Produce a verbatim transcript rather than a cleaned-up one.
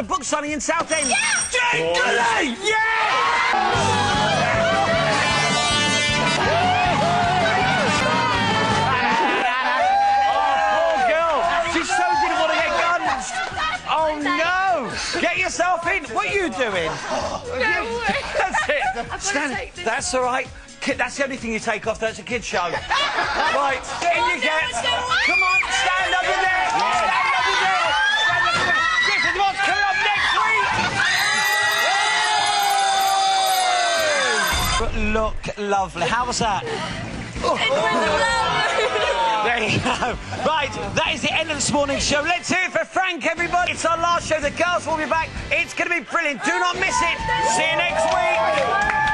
a book signing in Southend. Yeah! Jingle! Yeah! Get yourself in. What are you doing? No way. That's it. Stand. That's all right. That's the only thing you take off. That's a kid's show. Right. In you get. Come on. Stand over there. Stand over there. Stand over there. This is what's coming up next week. But look lovely. How was that? There you go. Right, that is the end of this morning's show. Let's hear it for Frank, everybody. It's our last show. The girls will be back. It's going to be brilliant. Do not miss it. See you next week.